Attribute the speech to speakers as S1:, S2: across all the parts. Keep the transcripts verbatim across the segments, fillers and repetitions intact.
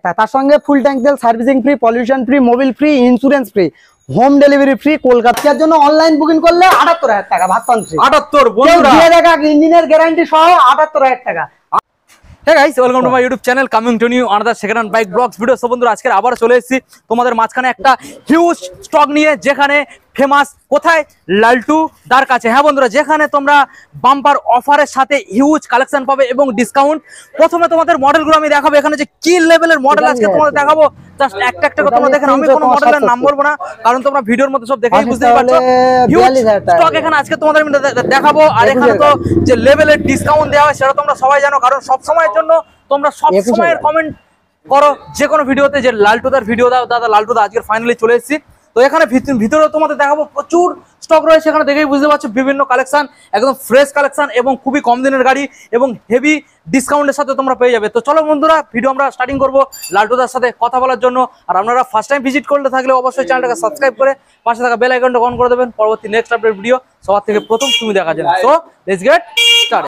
S1: টাকা, তার সঙ্গে ফুল ট্যাঙ্ক তেল, servicing free, pollution free, Mobil free, insurance free, home delivery free. কলকাতার জন্য অনলাইন বুকিং করলে আটাত্তর হাজার টাকা ভার্সন ফ্রি।
S2: আটাত্তর বন্ধুরা
S1: দিয়ে দেখা ইঞ্জিনের গ্যারান্টি সহ আটাত্তর হাজার টাকা।
S2: Hey guys, welcome to my YouTube channel, coming to you another second hand bike vlogs video. So বন্ধুরা আজকে আবার চলে এসেছি তোমাদের মাঝখানে একটা হিউজ স্টক নিয়ে, যেখানে ফেমাস কোথায় লালটু দার কাছে। হ্যাঁ বন্ধুরা, যেখানে তোমরা বাম্পার অফারের সাথে হিউজ কালেকশন পাবে এবং ডিসকাউন্ট। প্রথমে তোমাদের মডেলগুলো আমি দেখাবো, এখানে যে কি লেভেলের মডেল আজকে তোমাদের দেখাবো, জাস্ট একটা একটা করে তোমরা দেখেন। আমি কোনো মডেলের নাম বলবো না, কারণ তোমরা ভিডিওর মধ্যে সব দেখেই বুঝতে পারছো। হিউজ স্টক এখানে আজকে তোমাদের আমি দেখাবো, আর এখানে তো যে লেভেলের ডিসকাউন্ট দেওয়া হয় সেটা তোমরা সবাই জানো, কারণ সব সময়ের জন্য তোমরা সব সময়ের কমেন্ট করো যে কোনো ভিডিওতে যে লালটুদার ভিডিও দাও। দাদা লালটুদা আজকে ফাইনালি চলে এসেছি। তো এখানে ভিতরে তোমাদের দেখাবো, প্রচুর স্টক রয়েছে এখানে, দেখেই বুঝতে পারছো। বিভিন্ন কালেকশন, একদম ফ্রেশ কালেকশন এবং খুবই কম দিনের গাড়ি এবং হেভি ডিসকাউন্টের সাথে তোমরা পেয়ে যাবে। তো চলো বন্ধুরা, ভিডিও আমরা স্টার্টিং করবো লালটুদার সাথে কথা বলার জন্য। আর আপনারা ফার্স্ট টাইম ভিজিট করলে থাকলে অবশ্যই চ্যানেলটাকে সাবস্ক্রাইব করে পাশে থাকা বেল আইকনটা অন করে দেবেন, পরবর্তী নেক্সট আপডেট ভিডিও সবার থেকে প্রথম তুমি দেখা যাবে। So let's get start.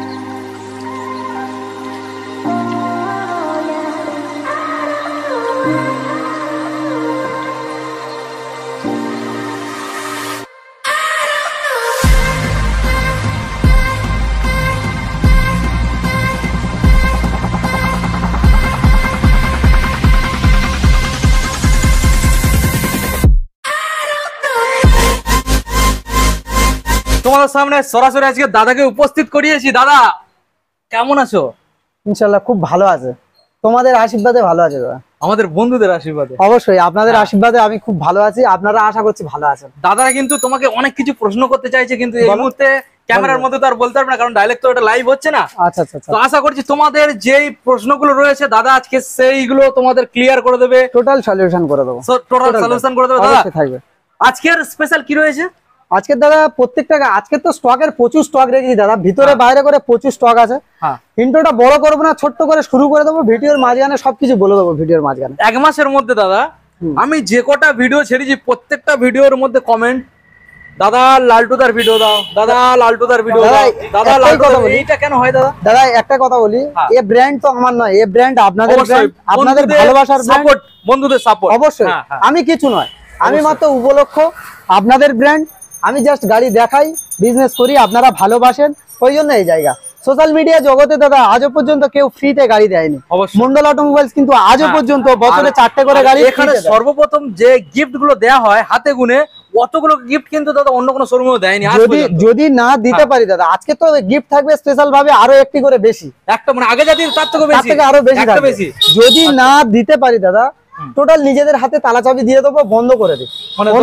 S2: তোমাদের সামনে সরাসরি আজকে দাদাকে উপস্থিত করিয়েছি। দাদা কেমন আছো?
S1: ইনশাআল্লাহ খুব ভালো আছে, তোমাদের আশীর্বাদে ভালো আছে দাদা।
S2: আমাদের বন্ধুদের আশীর্বাদে
S1: অবশ্যই, আপনাদের আশীর্বাদে আমি খুব ভালো আছি, আপনারা আশা করছি ভালো আছেন।
S2: দাদারা কিন্তু তোমাকে অনেক কিছু প্রশ্ন করতে চাইছে, কিন্তু এই মুহূর্তে ক্যামেরার মধ্যে তো আর বলতে পারবে না, কারণ ডাইরেক্ট তো এটা লাইভ হচ্ছে না।
S1: আচ্ছা আচ্ছা,
S2: তো আশা করছি তোমাদের যেই প্রশ্নগুলো রয়েছে দাদা আজকে সেইগুলো তোমাদের ক্লিয়ার করে দেবে,
S1: টোটাল সলিউশন করে দেবো।
S2: টোটাল সলিউশন করে দেবে দাদা। আজকের স্পেশাল কি রয়েছে?
S1: আজকে দাদা প্রত্যেকটা আজকে তো স্টকের প্রচুর স্টক রেখেছি দাদা, ভিতরে বাইরে করে প্রচুর স্টক আছে। ইন্ট্রোটা বড় করবো না, ছোট্ট করে শুরু করে দেবো, ভিডিওর মাঝখানে সবকিছু বলে দেবো। ভিডিওর মাঝখানে
S2: এক মাসের মধ্যে দাদা আমি যে কটা ভিডিও ছেড়েছি প্রত্যেকটা ভিডিওর মধ্যে কমেন্ট, দাদা লালটুদার ভিডিও দাও, দাদা লালটুদার ভিডিও দাও, দাদা লালটুদার। এইটা কেন হয় দাদা?
S1: দাদা একটা কথা বলি, এই ব্র্যান্ড তো আমার নয়, এই ব্র্যান্ড আপনাদের ব্র্যান্ড, আপনাদের ভালোবাসার
S2: সাপোর্ট, বন্ধুদের সাপোর্ট।
S1: অবশ্যই, আমি কিছু নয়, আমি মাত্র উপলক্ষ আপনাদের ব্র্যান্ড। আমি জাস্ট গাড়ি দেখাই, বিজনেস করি, আপনারা ভালোবাসেন, ওই জন্য এই জায়গা। সোশ্যাল মিডিয়া জগতে দাদা আজও পর্যন্ত কেউ ফ্রিতে গাড়ি দেয়নি। মন্ডল অটোমোবাইলস কিন্তু আজও পর্যন্ত বছরে চারটে করে গাড়ি।
S2: এখানে সর্বপ্রথম যে গিফট গুলো দেওয়া হয় হাতে গুনে, অতগুলো গিফট কিন্তু দাদা অন্য কোনো শোরুমেও দেয়নি।
S1: যদি যদি না দিতে পারি দাদা, আজকে তো গিফট থাকবে স্পেশাল ভাবে আরো একটি করে বেশি,
S2: একটা মানে আগে যা দিন তার থেকে বেশি,
S1: তার থেকে আরো বেশি থাকবে। যদি না দিতে পারি দাদা, টোটাল নিজেদের হাতে তালা চাবি দিয়ে দেবো, বন্ধ করে দিই।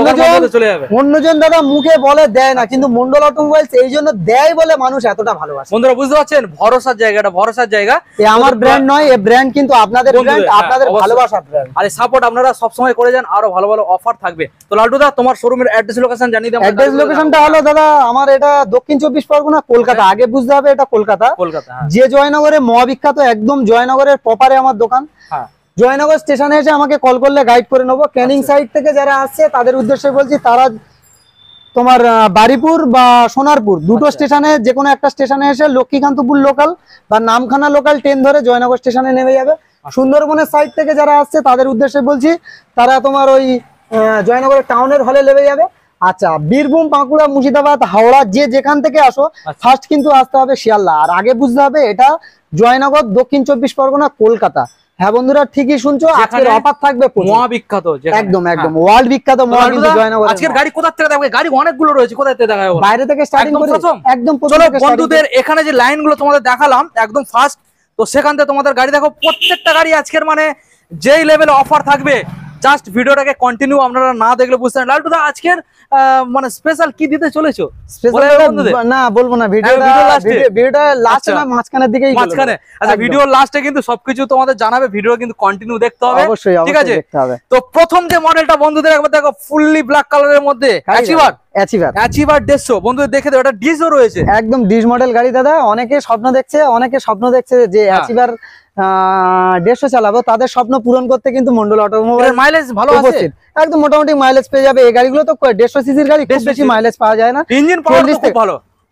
S1: অন্যজন দাদা মুখে বলে দেয় না, কিন্তু মন্ডল অটোমোবাইলস এই জন্য দেয় বলে মানুষ এতটা ভালোবাসে।
S2: বন্ধুরা বুঝতে পারছেন, ভরসার জায়গাটা, ভরসার জায়গা।
S1: আমার ব্র্যান্ড নয়, এই ব্র্যান্ড কিন্তু আপনাদের ব্র্যান্ড, আপনাদের ভালোবাসার ব্র্যান্ড।
S2: আর সাপোর্ট আপনারা সব সময় করে যান, আরো ভালো ভালো অফার থাকবে। তো লালটুদা তোমার শোরুমের অ্যাড্রেস লোকেশন জানিয়ে দাও।
S1: অ্যাড্রেস লোকেশনটা হলো দাদা আমার এটা দক্ষিণ চব্বিশ পরগনা, কলকাতা। আগে বুঝতে হবে এটা কলকাতা।
S2: কলকাতা
S1: যে জয়নগরে মহাবিখ্যাত, একদম জয়নগরের প্রপারে আমার দোকান। হ্যাঁ, জয়নগর স্টেশনে এসে আমাকে কল করলে গাইড করে নেবো। ক্যানিং সাইড থেকে যারা আসছে তাদের উদ্দেশ্যে বলছি, তারা তোমার বারিপুর বা সোনারপুর দুটো স্টেশনে যে কোনো একটা স্টেশনে এসে লক্ষ্মীকান্তপুর লোকাল বা নামখানা লোকাল ট্রেন ধরে জয়নগর স্টেশনে নেমে যাবে। সুন্দরবনের সাইড থেকে যারা আসছে তাদের উদ্দেশ্যে বলছি, তারা তোমার ওই জয়নগরের টাউনের হলে নেমে যাবে। আচ্ছা, বীরভূম, বাঁকুড়া, মুর্শিদাবাদ, হাওড়া যে যেখান থেকে আসো, ফার্স্ট কিন্তু আসতে হবে শিয়ালদা। আর আগে বুঝতে হবে এটা জয়নগর, দক্ষিণ চব্বিশ পরগনা, কলকাতা। হ্যাঁ বন্ধুরা, ঠিকই শুনছো, আজকের অফার থাকবে
S2: মহাবিখ্যাত,
S1: একদম একদম ওয়ার্ল্ড বিখ্যাত মহাবিখ্যাত জয়নগর।
S2: আজকের গাড়ি কোথা থেকে দেখাবে? গাড়ি অনেকগুলো রয়েছে, কোথা থেকে দেখাবে?
S1: বাইরে থেকে স্টার্টিং করি, একদম
S2: চলো বন্ধুদের এখানে যে লাইনগুলো তোমাদের দেখালাম একদম ফার্স্ট, তো সেখান থেকে তোমাদের গাড়ি দেখো। প্রত্যেকটা গাড়ি আজকের মানে যেই লেভেলে অফার থাকবে, জাস্ট ভিডিওটাকে কন্টিনিউ আপনারা না দেখলে বুঝতে পারেন। লালটুদা আজকের মানে স্পেশাল কি দিতে চলেছো?
S1: না বলবো না, ভিডিওটা লাস্টে না মাঝখানের দিকেই,
S2: মাঝখানে। আচ্ছা, ভিডিওর লাস্টে কিন্তু সবকিছু তোমাদের জানাবে, ভিডিও কিন্তু কন্টিনিউ দেখতে হবে,
S1: অবশ্যই,
S2: ঠিক আছে?
S1: দেখতে হবে।
S2: তো প্রথম যে মডেলটা বন্ধুদের একবার দেখো, ফুললি ব্ল্যাক কালারের মধ্যে অ্যাচিভার,
S1: অ্যাচিভার
S2: অ্যাচিভার দেড়শো। বন্ধুদের দেখে দাও, এটা ডিজও রয়েছে,
S1: একদম ডিজ মডেল গাড়ি দাদা। অনেকে স্বপ্ন দেখছে, অনেকে স্বপ্ন দেখছে যে অ্যাচিভার দেড়শো চালাবো, তাদের স্বপ্ন পূরণ করতে কিন্তু মন্ডল অটোমোবাইল
S2: মাইলেজ ভালো আছে,
S1: একদম মোটামুটি মাইলেজ পেয়ে যাবে। এই গাড়িগুলো তো দেড়শো সিসির গাড়ি, খুব বেশি মাইলেজ পাওয়া যায় না।
S2: ইঞ্জিন পাওয়ার খুব ভালো,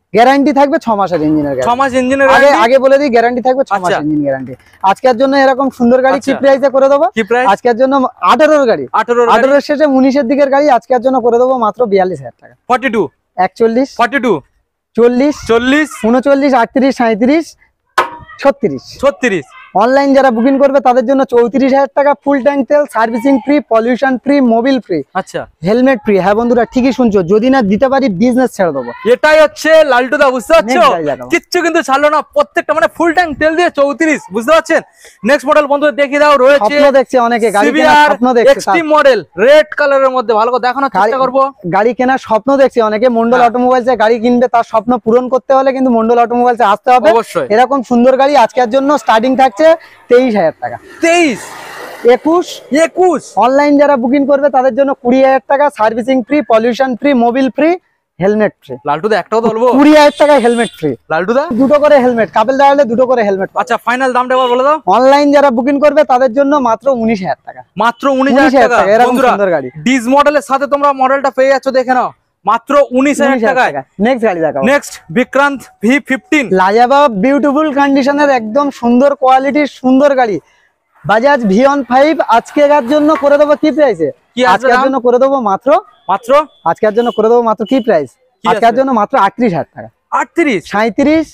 S1: গ্যারান্টি থাকবে ছ মাসের ইঞ্জিনের
S2: ছ মাস ইঞ্জিনের
S1: আগে আগে বলে দিই গ্যারান্টি থাকবে ছ মাসের ইঞ্জিন গ্যারান্টি। আজকের জন্য এরকম সুন্দর গাড়ি কি প্রাইসে করে দেবো?
S2: কি প্রাইস?
S1: আজকের জন্য আঠারোর গাড়ি,
S2: আঠারোর
S1: আঠারোর শেষে উনিশের দিকের গাড়ি আজকের জন্য করে দেবো মাত্র বিয়াল্লিশ হাজার টাকা।
S2: ফর্টি টু,
S1: একচল্লিশ,
S2: ফর্টি টু,
S1: চল্লিশ,
S2: চল্লিশ,
S1: উনচল্লিশ, আটত্রিশ, সাঁত্রিশ, ছত্রিশ।
S2: ছত্রিশ।
S1: অনলাইন যারা বুকিং করবে তাদের জন্য চৌত্রিশ হাজার টাকা, ফুল ট্যাঙ্ক তেল, servicing free, pollution free, Mobil free,
S2: আচ্ছা
S1: হেলমেট ফ্রি। হ্যাঁ বন্ধুরা ঠিকই শুনছো, যদি না দিতে পারি বিজনেস ছেড়ে দেবো।
S2: এটাই হচ্ছে লালটু দা, বুঝতে পারছো? কিচ্ছু কিন্তু ছাড়লো না, প্রত্যেকটা মানে ফুল ট্যাঙ্ক তেল দিয়ে চৌত্রিশ, বুঝতে পারছেন? নেক্সট মডেল বন্ধু দেখিয়ে দাও, রয়েছে
S1: স্বপ্ন দেখছে অনেকে গাড়ি কেনার স্বপ্ন দেখছে,
S2: এক্সট্রিম মডেল রেড কালারের মধ্যে, ভালো করে দেখানোর চেষ্টা করব।
S1: গাড়ি কেনার স্বপ্ন দেখছে অনেকে, মন্ডল অটোমোবাইলসে গাড়ি কিনবে, তার স্বপ্ন পূরণ করতে হলে কিন্তু মন্ডল অটোমোবাইলসে আসতে হবে
S2: অবশ্যই।
S1: এরকম সুন্দর গাড়ি আজকের জন্য স্টার্টিং থাকছে তেইশ হাজার টাকা।
S2: তেইশ,
S1: একুশ,
S2: একুশ।
S1: অনলাইন যারা বুকিং করবে তাদের জন্য কুড়ি হাজার টাকা, servicing free, pollution free, Mobil free, helmet free.
S2: Laltu দা একটাও বলবো,
S1: কুড়ি হাজার টাকা হেলমেট ফ্রি।
S2: লালটু দা
S1: দুটো করে হেলমেট, কাপেল দাঁড়ালে দুটো করে হেলমেট।
S2: আচ্ছা ফাইনাল দামটা এবার বলে দাও।
S1: অনলাইন যারা বুকিং করবে তাদের জন্য মাত্র উনিশ হাজার টাকা,
S2: মাত্র উনিশ হাজার টাকা।
S1: এরকম
S2: বন্ধুরা
S1: সুন্দর গাড়ি
S2: ডিজ মডেলের সাথে তোমরা মডেলটা পেয়ে যাচ্ছ, দেখে নাও মাত্র উনিশ হাজার টাকায়।
S1: নেক্সট গাড়ি দেখাও,
S2: নেক্সট বিক্রান্ত ভি ফিফটিন।
S1: লাজবাব বিউটিফুল কন্ডিশনের একদম সুন্দর কোয়ালিটির সুন্দর গাড়ি, বাজাজ ভিয়ন ফাইভ। আজকের জন্য করে দেবো কি প্রাইসে? আজকের জন্য করে দেবো মাত্র
S2: মাত্র
S1: আজকের জন্য করে দেবো মাত্র কি প্রাইস? আজকের জন্য মাত্র আটত্রিশ হাজার টাকা।
S2: আটত্রিশ,
S1: সাঁত্রিশ,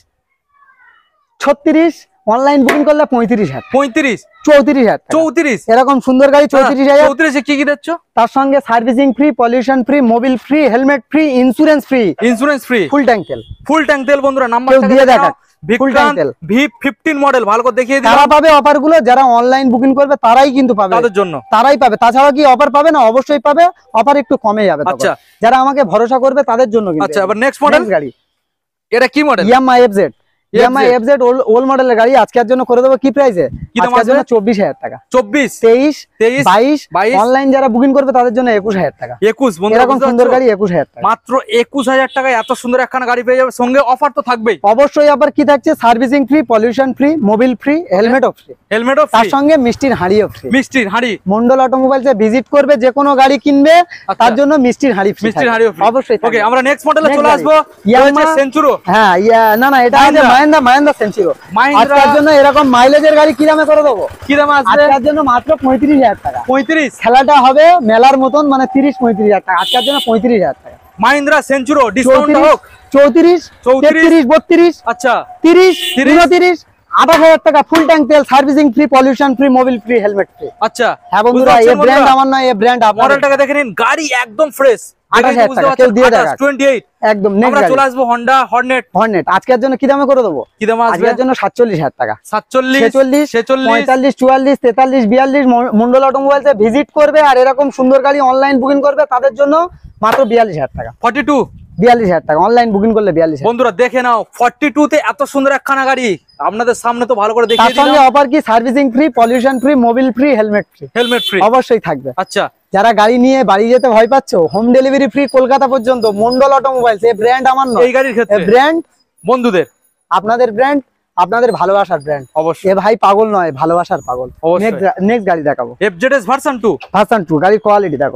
S1: ছত্রিশ, অনলাইন বুকিং করলে পঁয়ত্রিশ হাজার,
S2: পঁয়ত্রিশ,
S1: চৌত্রিশ হাজার,
S2: চৌত্রিশ।
S1: এরকম সুন্দর গাড়ি চৌত্রিশ হাজার।
S2: চৌত্রিশে কি কি দিচ্ছ?
S1: তার সঙ্গে servicing free, pollution free, Mobil free, helmet free, insurance free,
S2: insurance free,
S1: full tank তেল।
S2: ফুল ট্যাঙ্ক তেল বন্ধুরা নাম্বার
S1: দিয়ে দেখা
S2: বিক্রান্ত ভি ফিফটিন মডেল, ভালো করে দেখিয়ে দিই।
S1: তারা পাবে অফার গুলো, যারা অনলাইন বুকিং করবে তারাই কিন্তু পাবে,
S2: তাদের জন্য
S1: তারাই পাবে। তাছাড়া কি অফার পাবে না? অবশ্যই পাবে, অফার একটু কমে যাবে।
S2: আচ্ছা
S1: যারা আমাকে ভরসা করবে তাদের জন্য কিন্তু।
S2: আচ্ছা এবার নেক্সট মডেল
S1: গাড়ি,
S2: এটা কি model?
S1: Yamaha FZ. Yamaha FZ old মডেলের গাড়ি আজকের জন্য করে দেবো কি প্রাইসে? আজকের জন্য চব্বিশ হাজার টাকা।
S2: চব্বিশ,
S1: তেইশ,
S2: তেইশ,
S1: বাইশ,
S2: বাইশ।
S1: অনলাইন যারা বুকিং করবে তাদের জন্য একুশ হাজার টাকা।
S2: একুশ,
S1: এরকম সুন্দর গাড়ি একুশ হাজার টাকা,
S2: মাত্র একুশ হাজার টাকায় এত সুন্দর একখানা গাড়ি পেয়ে যাবে। সঙ্গে অফার তো থাকবেই
S1: অবশ্যই। আবার কি থাকছে? Servicing free, pollution free, Mobil free, হেলমেটও ফ্রি,
S2: হেলমেটও ফ্রি,
S1: তার সঙ্গে মিষ্টির হাঁড়িও ফ্রি।
S2: মিষ্টির হাঁড়ি।
S1: মন্ডল অটোমোবাইলসে ভিজিট করবে, যে কোনো গাড়ি কিনবে তার জন্য মিষ্টির হাঁড়ি ফ্রি,
S2: মিষ্টির হাঁড়িও ফ্রি
S1: অবশ্যই।
S2: ওকে আমরা নেক্সট মডেলে চলে আসবো, ইয়ামাহা সেঞ্চুরো।
S1: হ্যাঁ না না এটা আছে মাহিন্দ্রা, মাহিন্দ্রা সেঞ্চুরো। আজকের জন্য এরকম মাইলেজের গাড়ি কি দামে করে দেবো?
S2: কি দামে আসবে?
S1: আজকের জন্য মাত্র পঁয়ত্রিশ হাজার টাকা।
S2: পঁয়ত্রিশ,
S1: খেলাটা হবে মেলার মতন, মানে তিরিশ পঁয়ত্রিশ হাজার টাকা। আজকের জন্য পঁয়ত্রিশ হাজার টাকা।
S2: মাহিন্দ্রা সেঞ্চুরো ডিসকাউন্ট হোক।
S1: চৌত্রিশ, তেত্রিশ, বত্রিশ,
S2: আচ্ছা
S1: তিরিশ, উনত্রিশ, আঠাশ হাজার টাকা, ফুল ট্যাঙ্ক তেল, servicing free, pollution free, Mobil free, helmet free.
S2: আচ্ছা
S1: হ্যাঁ বন্ধুরা, এই ব্র্যান্ড আমার নয়, এই ব্র্যান্ড আপনার।
S2: মডেলটাকে দেখে নিন, গাড়ি একদম ফ্রেশ।
S1: আঠাশ হাজার টাকা কেউ দিয়ে দেখা।
S2: আটাশ,
S1: একদম
S2: আমরা চলে আসবো হন্ডা হর্নেট।
S1: হর্নেট আজকের জন্য কি দামে করে দেবো?
S2: কি দামে আসবে?
S1: আজকের জন্য সাতচল্লিশ হাজার টাকা।
S2: সাতচল্লিশ,
S1: ছেচল্লিশ,
S2: ছেচল্লিশ,
S1: পঁয়তাল্লিশ, চুয়াল্লিশ, তেতাল্লিশ, বিয়াল্লিশ। মন্ডল অটোমোবাইলসে ভিজিট করবে আর এরকম সুন্দর গাড়ি অনলাইন বুকিং করবে তাদের জন্য মাত্র বিয়াল্লিশ হাজার টাকা।
S2: ফর্টি টু,
S1: বিয়াল্লিশ হাজার টাকা অনলাইন বুকিং করলে বিয়াল্লিশ।
S2: বন্ধুরা দেখে নাও, ফর্টি টু তে এত সুন্দর একখানা গাড়ি আপনাদের সামনে তো ভালো করে দেখিয়ে
S1: দিলাম। তার সঙ্গে অফার কি? Servicing free, pollution free, Mobil free, helmet free.
S2: Helmet free
S1: অবশ্যই থাকবে।
S2: আচ্ছা
S1: যারা গাড়ি নিয়ে বাড়ি যেতে ভয় পাচ্ছ, হোম ডেলিভারি ফ্রি কলকাতা পর্যন্ত। মন্ডল অটোমোবাইলস, এই ব্র্যান্ড আমার নয়,
S2: এই গাড়ির ক্ষেত্রে
S1: ব্র্যান্ড
S2: বন্ধুদের,
S1: আপনাদের ব্র্যান্ড, আপনাদের ভালোবাসার ব্র্যান্ড।
S2: অবশ্যই
S1: এ ভাই পাগল নয়, ভালোবাসার পাগল। নেক্সট গাড়ি দেখাবো,
S2: FZS version two.
S1: Version two গাড়ির কোয়ালিটি দেখো,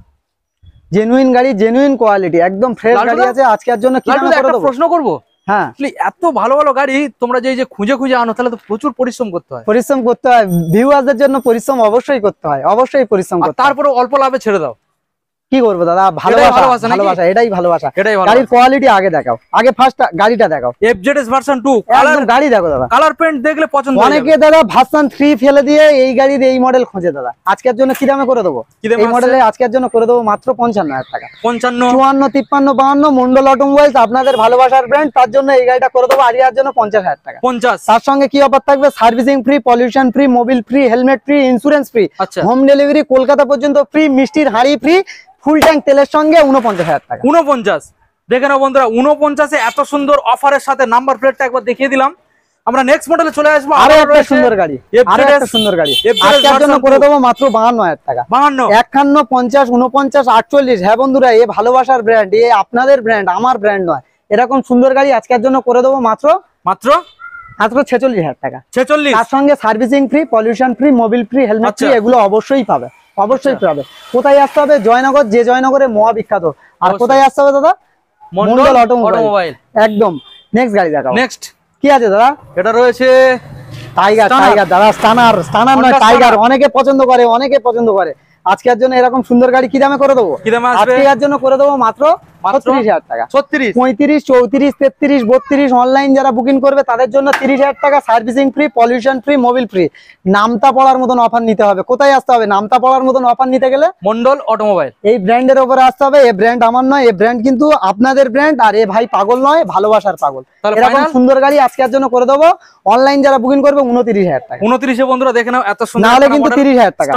S1: জেনুইন গাড়ি, জেনুইন কোয়ালিটি, একদম ফ্রেশ গাড়ি আছে। আজকের জন্য কি দামে করে দেবো?
S2: প্রশ্ন করবো। হ্যাঁ, এত ভালো ভালো গাড়ি তোমরা যে যে খুঁজে খুঁজে আনো, তাহলে তো প্রচুর পরিশ্রম করতে হয়।
S1: পরিশ্রম করতে হয়, ভিউয়ারদের জন্য পরিশ্রম অবশ্যই করতে হয়, অবশ্যই পরিশ্রম করতে হয়।
S2: তারপরে অল্প লাভে ছেড়ে দাও।
S1: কি করবো দাদা? ভালোবাসা, ভালোবাসা, এটাই ভালোবাসা। গাড়ির কোয়ালিটি আগে দেখাও, আগে ফার্স্ট গাড়িটা দেখাও।
S2: এফজেডএস ভার্সন টু
S1: কালার গাড়ি দেখো দাদা,
S2: কালার প্রিন্ট দেখলে পছন্দ হবে।
S1: অনেকে দাদা ভার্সন থ্রি ফেলে দিয়ে এই গাড়ির এই মডেল খোঁজে দাদা। আজকের জন্য কি দামে করে দেবো? এই মডেলে আজকের জন্য করে দেবো মাত্র পঞ্চান্ন হাজার টাকা।
S2: পঞ্চান্ন,
S1: চুয়ান্ন, তিপ্পান্ন, বাহান্ন। মন্ডল অটোমোবাইলস আপনাদের ভালোবাসার ব্র্যান্ড, তার জন্য এই গাড়িটা করে দেবো আরিয়ার জন্য পঞ্চাশ হাজার টাকা।
S2: পঞ্চাশ।
S1: তার সঙ্গে কি অফার থাকবে? Servicing free, pollution free, Mobil free, helmet free, insurance free, home delivery Kolkata পর্যন্ত ফ্রি, মিষ্টির হাঁড়ি ফ্রি, ফুল ট্যাঙ্ক তেলের সঙ্গে উনপঞ্চাশ হাজার টাকা।
S2: উনপঞ্চাশ, দেখে নাও বন্ধুরা, উনপঞ্চাশে এত সুন্দর অফারের সাথে নাম্বার প্লেটটা একবার দেখিয়ে দিলাম। আমরা নেক্সট মডেলে চলে আসবো,
S1: আরো একটা সুন্দর গাড়ি, আরো একটা সুন্দর গাড়ি। আজকের জন্য করে দেবো মাত্র বাহান্ন হাজার টাকা।
S2: বাহান্ন,
S1: একান্ন, পঞ্চাশ, উনপঞ্চাশ, আটচল্লিশ। হ্যাঁ বন্ধুরা, এ ভালোবাসার ব্র্যান্ড, এ আপনাদের ব্র্যান্ড, আমার ব্র্যান্ড নয়। এরকম সুন্দর গাড়ি আজকের জন্য করে দেবো মাত্র
S2: মাত্র
S1: মাত্র ছেচল্লিশ হাজার টাকা।
S2: ছেচল্লিশ,
S1: তার সঙ্গে servicing free, pollution free, Mobil free, helmet free, এগুলো অবশ্যই পাবে, অবশ্যই পাবে। কোথায় আসতে হবে? জয়নগর, যে জয়নগরে মহা বিখ্যাত। আর কোথায় আসতে হবে দাদা? মন্ডল অটোমোবাইল একদম। নেক্সট গাড়ি দেখাবো।
S2: নেক্সট
S1: কি আছে দাদা?
S2: এটা রয়েছে
S1: টাইগার। টাইগার দাদা, স্টানার। স্টানার নয়, টাইগার। অনেকে পছন্দ করে, অনেকে পছন্দ করে। আজকের জন্য এরকম সুন্দর গাড়ি কি দামে করে দেবো?
S2: কি দামে আসবে?
S1: আজকের জন্য করে দেবো মাত্র ছত্রিশ হাজার টাকা।
S2: ছত্রিশ,
S1: পঁয়ত্রিশ, চৌত্রিশ, তেত্রিশ, বত্রিশ অনলাইন যারা বুকিং করবে তাদের জন্য তিরিশ হাজার টাকা, servicing free, pollution free, Mobil free. নামতা পড়ার মতন অফার নিতে হবে। কোথায় আসতে হবে নামতা পড়ার মতন অফার নিতে গেলে?
S2: মন্ডল অটোমোবাইল।
S1: এই ব্র্যান্ডের উপরে আসতে হবে। এই ব্র্যান্ড আমার নয়, এই ব্র্যান্ড কিন্তু আপনাদের ব্র্যান্ড। আর এ ভাই পাগল নয়, ভালোবাসার পাগল। এরকম সুন্দর গাড়ি আজকের জন্য করে দেবো। অনলাইন যারা বুকিং করবে উনত্রিশ হাজার টাকা।
S2: উনত্রিশে বন্ধুরা দেখে নাও, এত সুন্দর।
S1: নাহলে কিন্তু তিরিশ হাজার টাকা।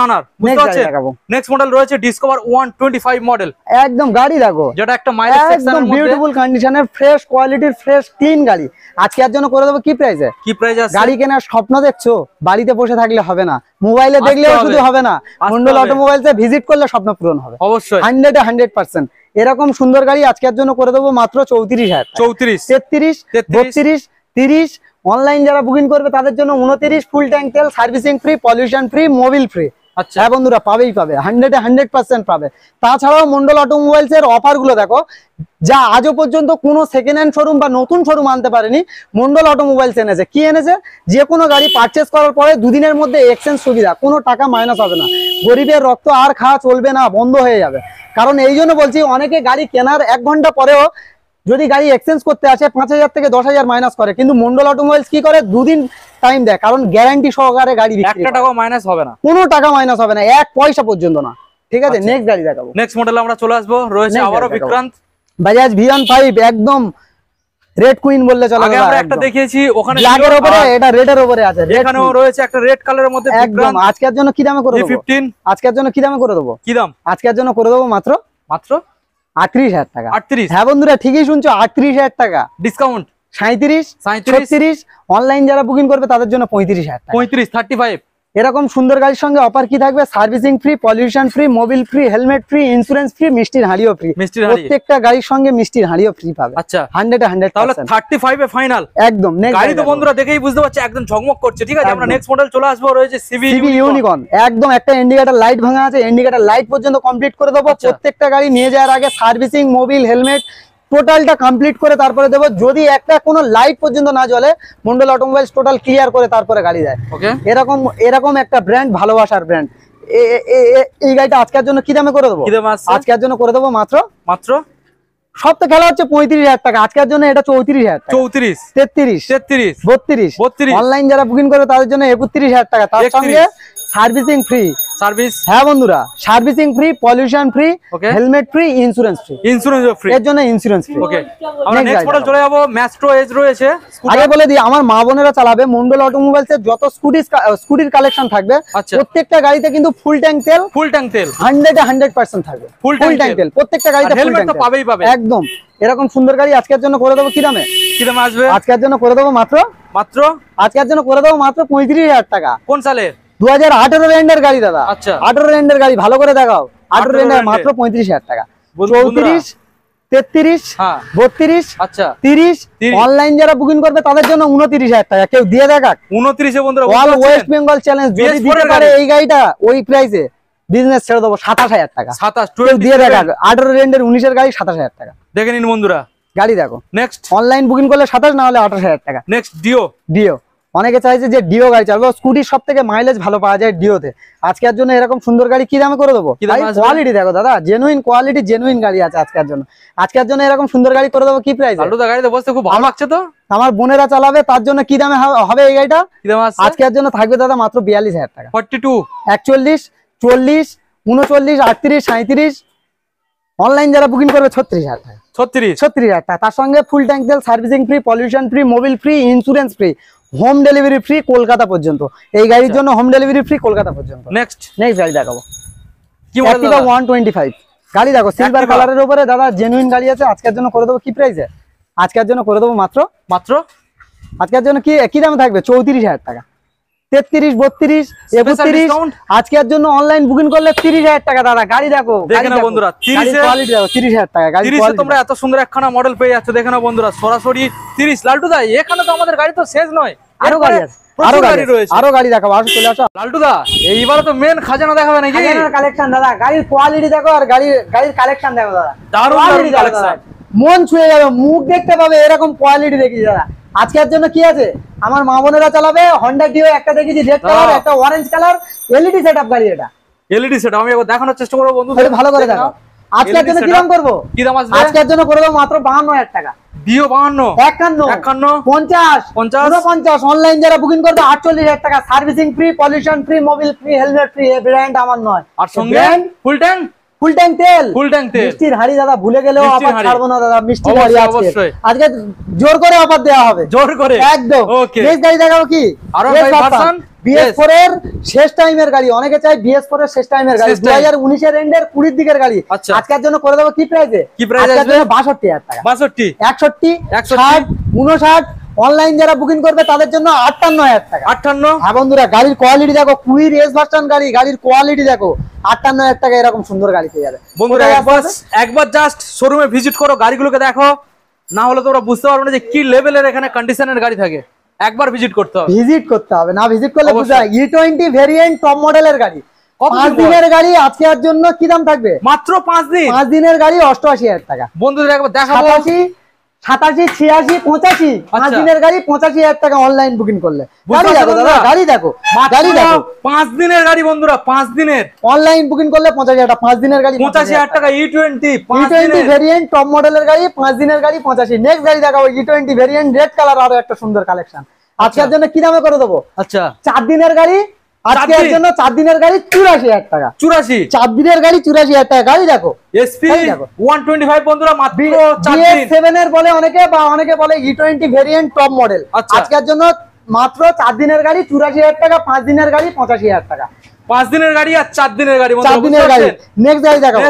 S2: নেক্সট মডেল রয়েছে Discover one twenty five model.
S1: একদম গাড়ি দেখো,
S2: যেটা একটা মাইলেজ সেকশনের মধ্যে
S1: বিউটিফুল কন্ডিশনের, ফ্রেশ কোয়ালিটির, ফ্রেশ ক্লিন গাড়ি আজকের জন্য করে দেবো। কি প্রাইসে?
S2: কি প্রাইস আছে?
S1: গাড়ি কেনার স্বপ্ন দেখছো? বাড়িতে বসে থাকলে হবে না, মোবাইলে দেখলেও শুধু হবে না, মন্ডল অটোমোবাইলসে ভিজিট করলে স্বপ্ন পূরণ হবে
S2: অবশ্যই,
S1: হান্ড্রেড হান্ড্রেড পার্সেন্ট। এরকম সুন্দর গাড়ি আজকের জন্য করে দেবো মাত্র চৌত্রিশ হাজার।
S2: চৌত্রিশ,
S1: তেত্রিশ, বত্রিশ, তিরিশ অনলাইন যারা বুকিং করবে তাদের জন্য উনত্রিশ, ফুল ট্যাঙ্ক তেল, servicing free, pollution free, Mobil free.
S2: আচ্ছা
S1: হ্যাঁ বন্ধুরা, পাবেই পাবে, হান্ড্রেড হান্ড্রেড পার্সেন্ট পাবে। তাছাড়াও মন্ডল অটোমোবাইলস এর অফার গুলো দেখো, যা আজও পর্যন্ত কোনো সেকেন্ড হ্যান্ড শোরুম বা নতুন শোরুম আনতে পারেনি, মন্ডল অটোমোবাইলস এনেছে। কি এনেছে? যে কোনো গাড়ি পারচেস করার পরে দুদিনের মধ্যে এক্সচেঞ্জ সুবিধা, কোনো টাকা মাইনাস হবে না। গরিবের রক্ত আর খাওয়া চলবে না, বন্ধ হয়ে যাবে। কারণ এই জন্য বলছি, অনেকে গাড়ি কেনার এক ঘন্টা পরেও যদি গাড়ি এক্সচেঞ্জ করতে আসে পাঁচ হাজার থেকে দশ হাজার মাইনাস করে, কিন্তু মন্ডল অটোমোবাইলস কি করে? দুদিন টাইম দেয়, কারণ গ্যারান্টি সহকারে গাড়ি বিক্রি।
S2: একটা টাকা মাইনাস হবে না,
S1: কোনো টাকা মাইনাস হবে না, এক পয়সা পর্যন্ত না। ঠিক আছে, নেক্সট গাড়ি দেখাবো।
S2: নেক্সট মডেল আমরা চলে আসবো। রয়েছে আবারও Vikrant
S1: Bajaj V one five, একদম রেড কুইন বললে চলে।
S2: আগে আমরা একটা দেখিয়েছি, ওখানে
S1: ব্ল্যাকের উপরে, এটা রেডের উপরে আছে।
S2: এখানেও রয়েছে একটা রেড কালারের মধ্যে
S1: একদম। আজকের জন্য কি দামে করে দেবো?
S2: ফিফটিন।
S1: আজকের জন্য কি দামে করে দেবো?
S2: কি দাম?
S1: আজকের জন্য করে দেবো মাত্র
S2: মাত্র
S1: আটত্রিশ হাজার টাকা।
S2: আটত্রিশ?
S1: হ্যাঁ বন্ধুরা, ঠিকই শুনছো, আটত্রিশ হাজার টাকা
S2: ডিসকাউন্ট।
S1: সাঁত্রিশ,
S2: সাঁত্রিশ,
S1: ছত্রিশ অনলাইন যারা বুকিং করবে তাদের জন্য পঁয়ত্রিশ হাজার টাকা।
S2: পঁয়ত্রিশ, থার্টি ফাইভ।
S1: এরকম সুন্দর গাড়ির সঙ্গে অফার কি থাকবে? Servicing free, pollution free, Mobil free, helmet free, insurance free, মিষ্টির হাঁড়িও ফ্রি। প্রত্যেকটা গাড়ির সঙ্গে মিষ্টির হাঁড়িও ফ্রি পাবে।
S2: আচ্ছা,
S1: হান্ড্রেড হান্ড্রেড।
S2: তাহলে থার্টি ফাইভ এ ফাইনাল
S1: একদম।
S2: গাড়ি তো বন্ধুরা দেখেই বুঝতে পারছে একদম ঝকমক করছে। ঠিক আছে, আমরা নেক্সট মডেল চলে আসবো। রয়েছে সিভি
S1: ইউনিকর্ন। একদম একটা ইন্ডিকেটর লাইট ভাঙা আছে, ইন্ডিকেটর লাইট পর্যন্ত কমপ্লিট করে দেবো। প্রত্যেকটা গাড়ি নিয়ে যাওয়ার আগে সার্ভিসিং, মোবিল, হেলমেট টোটালটা কমপ্লিট করে তারপরে দেবো। যদি একটা কোনো লাইট পর্যন্ত না জ্বলে, মন্ডল অটোমোবাইলস টোটাল ক্লিয়ার করে তারপরে গাড়ি দেয়।
S2: ওকে,
S1: এরকম এরকম একটা ব্র্যান্ড, ভালোবাসার ব্র্যান্ড। এই গাড়িটা আজকের জন্য কি দামে করে দেবো? আজকের জন্য করে দেবো মাত্র মাত্র সব তো খেলা হচ্ছে পঁয়ত্রিশ হাজার টাকা। আজকের জন্য এটা চৌত্রিশ হাজার টাকা। চৌত্রিশ, তেত্রিশ, তেত্রিশ, বত্রিশ, বত্রিশ অনলাইন যারা বুকিং করবে তাদের জন্য একত্রিশ হাজার টাকা। তার সঙ্গে সার্ভিসিং ফ্রি। সার্ভিস, হ্যাঁ বন্ধুরা, servicing free, pollution free, helmet free, insurance free. Insurance free, এর জন্য ইন্স্যুরেন্স ফ্রি। ওকে, আমরা নেক্সট মডেল চলে যাব। ম্যাস্ট্রো এজ রয়েছে। আগে বলে দিই, আমার মা বোনেরা চালাবে মন্ডল অটোমোবাইলস এর যত স্কুটি স্কুটির কালেকশন থাকবে, প্রত্যেকটা গাড়িতে কিন্তু ফুল ট্যাঙ্ক তেল, ফুল ট্যাঙ্ক তেল হান্ড্রেড হান্ড্রেড পার্সেন্ট থাকবে। ফুল ট্যাঙ্ক তেল প্রত্যেকটা গাড়িতে, হেলমেট তো পাবেই পাবে। একদম এরকম সুন্দর গাড়ি আজকের জন্য করে দেবো। কি দামে? কি দামে আসবে? আজকের জন্য করে দেবো মাত্র মাত্র আজকের জন্য করে দেবো মাত্র পঁয়ত্রিশ হাজার টাকা। কোন সালের? দু হাজার আঠারো রেন্ডের গাড়ি দাদা। আচ্ছা, আঠারো রেন্ডের গাড়ি, ভালো করে দেখাও। আঠারো রেন্ডের মাত্র পঁয়ত্রিশ হাজার টাকা। চৌত্রিশ, তেত্রিশ, বত্রিশ, আচ্ছা তিরিশ অনলাইন যারা বুকিং করবে তাদের জন্য উনত্রিশ হাজার টাকা। কেউ দিয়ে দেখাক। উনত্রিশে বন্ধুরা, অল ওয়েস্ট বেঙ্গল চ্যালেঞ্জ যদি দিতে পারে এই গাড়িটা ওই প্রাইসে, বিজনেস ছেড়ে দেবো সাতাশ হাজার টাকা। সাতাশ দিয়ে দেখাক। আঠারো রেন্ডের উনিশের গাড়ি সাতাশ হাজার টাকা। দেখে নিন বন্ধুরা, গাড়ি দেখো। নেক্সট অনলাইন বুকিং করলে সাতাশ, না হলে আঠাশ হাজার টাকা। Next deo. ডিও অনেকে চাইছে যে ডিও গাড়ি চালাবো, স্কুটির সব থেকে মাইলেজ ভালো পাওয়া যায় ডিওতে। আজকের জন্য এরকম সুন্দর গাড়ি কি দামে করে দেবো? কোয়ালিটি দেখো দাদা, জেনুইন কোয়ালিটি, জেনুইন গাড়ি আছে আজকের জন্য। আজকের জন্য এরকম সুন্দর গাড়ি করে দেবো। কি প্রাইস? গাড়িতে বসতে খুব ভালো লাগছে তো। আমার বোনেরা চালাবে, তার জন্য কি দামে হবে এই গাড়িটা? আজকের জন্য থাকবে দাদা মাত্র বিয়াল্লিশ হাজার টাকা। ফর্টি টু, একচল্লিশ, চল্লিশ, উনচল্লিশ, আটত্রিশ, সাঁত্রিশ অনলাইন যারা বুকিং করবে ছত্রিশ হাজার টাকা। ছত্রিশ, ছত্রিশ হাজার টাকা। তার সঙ্গে ফুল ট্যাঙ্ক তেল, servicing free, pollution free, Mobil free, insurance free, home delivery free Kolkata পর্যন্ত। এই গাড়ির জন্য হোম ডেলিভারি ফ্রি কলকাতা পর্যন্ত। নেক্সট নেক্সট গাড়ি দেখাবো। কি মডেল? ওয়ান টোয়েন্টি ফাইভ গাড়ি দেখো, সিলভার কালারের উপরে দাদা, জেনুইন গাড়ি আছে। আজকের জন্য করে দেবো কি প্রাইসে? আজকের জন্য করে দেবো মাত্র মাত্র আজকের জন্য কি কি দামে থাকবে? চৌত্রিশ হাজার টাকা। তেত্রিশ, বত্রিশ, একত্রিশ আজকের জন্য অনলাইন বুকিং করলে তিরিশ হাজার টাকা। দাদা গাড়ি দেখো, দেখে নাও বন্ধুরা, তিরিশ হাজার টাকা গাড়ি। তোমরা এত সুন্দর একখানা মডেল পেয়ে যাচ্ছ, দেখে নাও বন্ধুরা, সরাসরি তিরিশ। লালটু দা, এখানে তো আমাদের গাড়ি তো শেষ নয়, আরো গাড়ি আছে, আরো গাড়ি রয়েছে, আরো গাড়ি দেখাবো। আসো, চলে আসো। লালটু দা, এইবারে তো মেন খাজানা দেখাবে নাকি? কালেকশন দাদা, গাড়ির কোয়ালিটি দেখো আর গাড়ির গাড়ির কালেকশন দেখো দাদা, দারুণ কালেকশন। মন ছুঁয়ে যাবে, মুখ দেখতে পাবে, এরকম কোয়ালিটি দেখি যারা। আজকের জন্য কি আছে, আমার মা বোনেরা চালাবে হন্ডা ডিও, একটা দেখেছি রেড কালার, একটা অরেঞ্জ কালার, এলইডি সেটআপ গাড়ি। এটা
S2: এলইডি সেটআপ আমি একবার দেখানোর চেষ্টা করব বন্ধু,
S1: ভালো করে দেখো। আজকের জন্য কি দাম করব,
S2: কি দাম আসবে?
S1: আজকের জন্য করে দেবো মাত্র বাহান্ন হাজার টাকা।
S2: ডিও বাহান্ন,
S1: একান্ন,
S2: একান্ন,
S1: পঞ্চাশ,
S2: পঞ্চাশ,
S1: পঞ্চাশ। অনলাইন যারা বুকিং করবে আটচল্লিশ হাজার টাকা, servicing free, pollution free, Mobil free, helmet free. এই ব্র্যান্ড আমার নয়,
S2: আর সঙ্গে ফুল ট্যাঙ্ক,
S1: ফুল ট্যাঙ্ক তেল,
S2: ফুল ট্যাঙ্ক তেল।
S1: মিষ্টির হাড়ি দাদা ভুলে গেলেও অফার ছাড়বো না দাদা, মিষ্টির হাড়ি আজকে আজকে জোর করে অফার দেওয়া হবে, জোর করে একদম। ওকে, নেক্সট গাড়ি দেখাবো কি, বিএস ফোর এর শেষ টাইমের গাড়ি। অনেকে চাই বিএস ফোর এর শেষ টাইমের গাড়ি, দুই হাজার উনিশ এর এন্ডের কুড়ির দিকের গাড়ি। আজকের জন্য করে দেবো কি প্রাইসে,
S2: কি প্রাইস আসবে?
S1: বাষট্টি হাজার টাকা,
S2: বাষট্টি,
S1: একষট্টি, ষাট, উনষাট। অনলাইন যারা বুকিং করবে তাদের জন্য আটান্ন হাজার টাকা,
S2: আটান্ন।
S1: হ্যাঁ বন্ধুরা, গাড়ির কোয়ালিটি দেখো, কুড়ির এস ভার্সন গাড়ি, গাড়ির কোয়ালিটি দেখো, আটান্ন হাজার টাকা এরকম সুন্দর গাড়ি পেয়ে যাবে
S2: বন্ধুরা। একবার একবার জাস্ট শোরুমে ভিজিট করো, গাড়িগুলোকে দেখো, না হলে তোমরা বুঝতে পারবে না যে কি লেভেলের এখানে কন্ডিশনের গাড়ি থাকে। একবার ভিজিট করতে হবে,
S1: ভিজিট করতে হবে, না ভিজিট করলে বুঝা ই টোয়েন্টি ভেরিয়েন্ট টপ মডেলের গাড়ি, পাঁচ দিনের গাড়ি। আজকের জন্য কি দাম থাকবে,
S2: মাত্র পাঁচ দিন,
S1: পাঁচ দিনের গাড়ি অষ্টআশি হাজার টাকা।
S2: বন্ধুদের একবার দেখাবো,
S1: সাতাশি, সাতাশি, ছিয়াশি, পঁচাশি, পাঁচ দিনের গাড়ি পঁচাশি হাজার টাকা অনলাইন বুকিং করলে। গাড়ি দেখো দাদা, গাড়ি দেখো, গাড়ি দেখো,
S2: পাঁচ দিনের গাড়ি বন্ধুরা, পাঁচ দিনের
S1: অনলাইন বুকিং করলে পঁচাশি হাজার টাকা, পাঁচ দিনের গাড়ি
S2: পঁচাশি হাজার টাকা। E twenty,
S1: E twenty variant top মডেলের গাড়ি, পাঁচ দিনের গাড়ি পঁচাশি। নেক্সট গাড়ি দেখাবো E twenty variant red colour, আরো একটা সুন্দর কালেকশন। আজকের জন্য কি দামে করে দেবো,
S2: আচ্ছা
S1: চার দিনের গাড়ি, আজকের জন্য চার দিনের গাড়ি চুরাশি হাজার টাকা,
S2: চুরাশি,
S1: চার দিনের গাড়ি চুরাশি হাজার টাকা। গাড়ি দেখো,
S2: এসপি একশো পঁচিশ বন্ধুরা, মাত্র চার দিন।
S1: সেভেন এর বলে অনেকে, বা অনেকে বলে E twenty variant top model. আজকের জন্য মাত্র চার দিনের গাড়ি চুরাশি হাজার টাকা, পাঁচ দিনের গাড়ি পঁচাশি হাজার টাকা।
S2: পাঁচ দিনের গাড়ি আর চার দিনের গাড়ি,
S1: চার দিনের গাড়ি। নেক্সট গাড়ি দেখাবো,